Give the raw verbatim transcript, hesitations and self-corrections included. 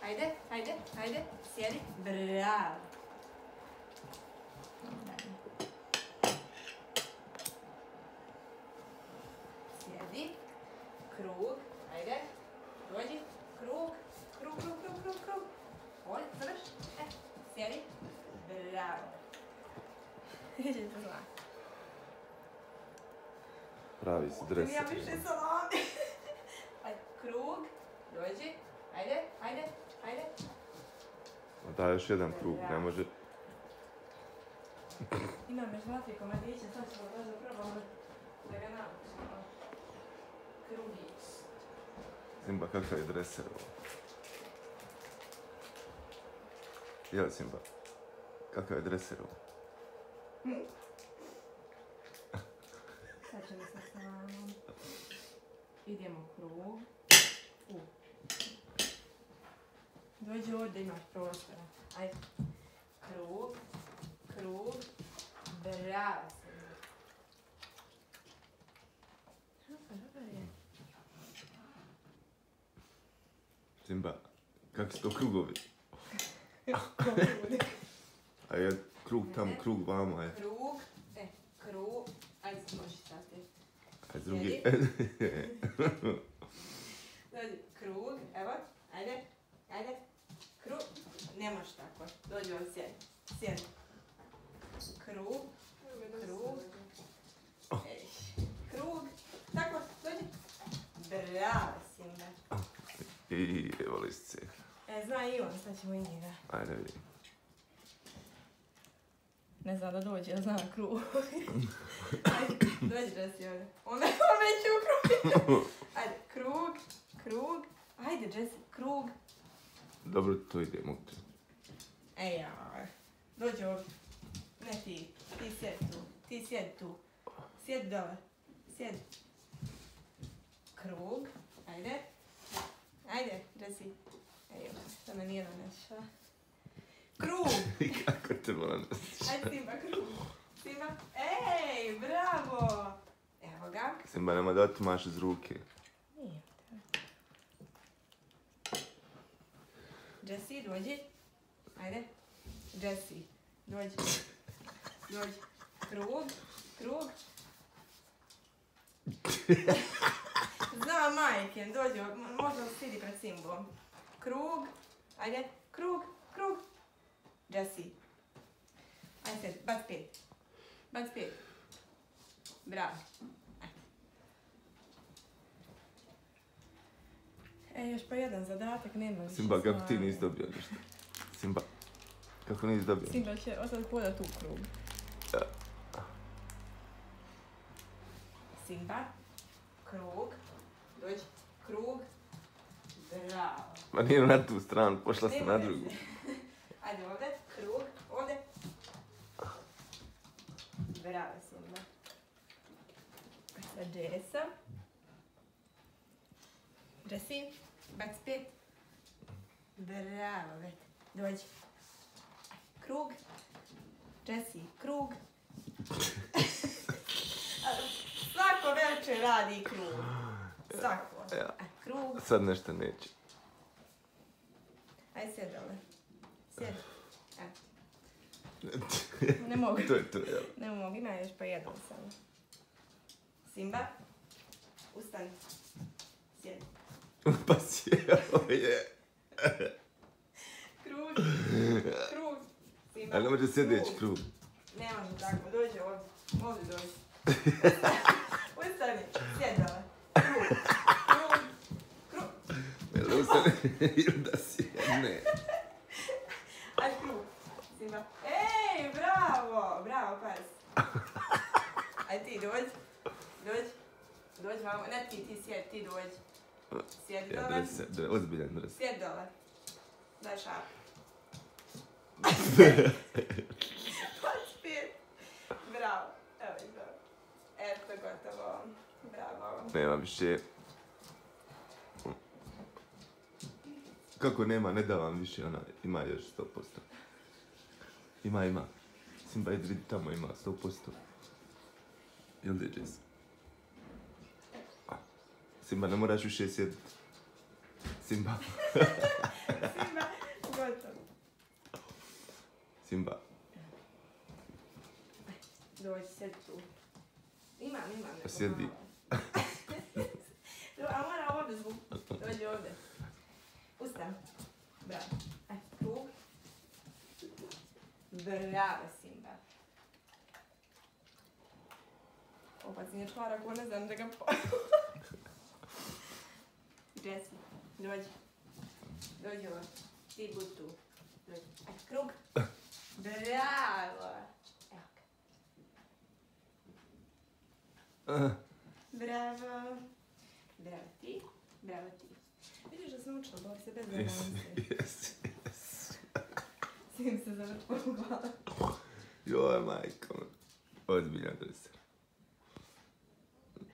Ajde, ajde, ajde. Sjedi. Bravo. Sjedi. Krug. Ajde. Dođi. Krug. Krug, krug, krug, krug, krug. Ovdje, završ. E, sjedi. Bravo. Ideš to zla. Pravi si dresura. Ja više salami. Ajde, krug. Dođi. Ajde, ajde, ajde. Da, još jedan krug, ne može. Imam još dva, tri komadića, sad ćemo baš da probamo da ga naučimo. Krugić. Simba, kakav je dreser ovo? Jel, Simba? Kakav je dreser ovo? Sad ćemo sa salamom. Idemo krug. U. Dođi ovdje, imaš prostora. Ajde. Krug. Krug. Bravo se. Dobar je. Simba, kakvi su to krugovi? A je krug tamo, krug vamo, je. Krug. E, krug. Ajde, možeš stati. Ajde, drugi. Dođi, krug. Evo. Ajde. Ajde. Krug. Ne možeš tako. Dođi ovdje, sjedi. Sjedi. Krug. Krug. Ej. Krug. Tako, dođi. Bravo, Simba. I evo lisice. E, zna i on, sad ćemo i njega. Ajde, vidim. Ne zna da dođe, ja znam krug. Ajde, dođi da si ovdje. On već u krug. Ajde, krug. Krug. Ajde, Jesse, krug. Dobro, to ide, mogu ti. Ej, ja. Dođi ovdje. Ne ti. Ti sjedi tu. Ti sjedi tu. Sjedi dole. Sjedi. Krug. Ajde. Ajde, Jesse. Ej, da me nije nanešla. Krug! Kako te moram nosiš? Ajde, Simba, krug. Simba. Ej, bravo! Evo ga. Simba, nema da otimaš iz ruke. Nije. Jesse, dođi. Ajde. Jesse, dođi. Dođi. Krug. Krug. Zna majke, dođi, možda sidi pred Simbom. Krug. Ajde. Krug. Krug. Jesse. Ajde sedi, bac pet. Bac pet. Bravo. Ajde. E, još pa jedan zadatak, nema više. Simba, kako ti nisi dobio ništa? Simba, kako nisi dobio? Simba će ostati hodati u krug. Simba. Krug. Dođi. Krug. Bravo. Ma nije na tu stranu, pošla sam na drugu. Ajde ovdje. Krug. Ovdje. Bravo, Simba. Sad Jessa. Jesse. Bac pet. Bravo, već. Dođi. Krug. Jesse. Krug. Svako večer radi krug. Svako. Ja. A krug. Sad nešto neće. Ajde sjedi dole. Sjedi. Evo. Ne mogu. To je to, jel? Ne mogu, ima još pa jedan samo. Simba. Ustani. Sjedi. Pa sjeo je. Krug. Krug. Simba. Ali ne može sjedeći krug. Ne može tako. Dođi ovdje. Ovdje dođi. Ustani. Sjedi dole. Krug. Krug. Krug. Jel ustani ili da sjedne? Ajde krug. Simba. Ej, bravo. Bravo, pas. Ajde ti dođi. Dođi. Dođi mamo. Ne ti, ti sjedi. Ti dođi. Sjedi Ja, dole. dres, dres, ozbiljan dres. Sjedi dole. Daj šapu. dvadeset pet. Bravo. Evo izbravo. Eto, gotovo. Bravo. Nema više. Kako nema, ne da vam više, ona ima još sto posto. Ima, ima. Simba, idi vidi tamo, ima sto posto. Jel li je Jess? Simba, ne moraš više sjediti. Simba. Simba. sjedi. A mora ovdje zvuk. Dođi ovdje. Ustani. Bravo. Aj, krug. Bravo, Simba. Opaci nije čvara ko ne znam da ga po... Jesse, dođi. Dođi ovdje. Ti budi tu. Dođi. Aj, krug. Bravo. Evo ga. Bravo. Bravo ti. Bravo ti. Vidiš da sam učila, boli se bez zajednice. Jesi, jesi. Sim se zavrtila u glavu. Joj, majko. Ozbiljna dresura.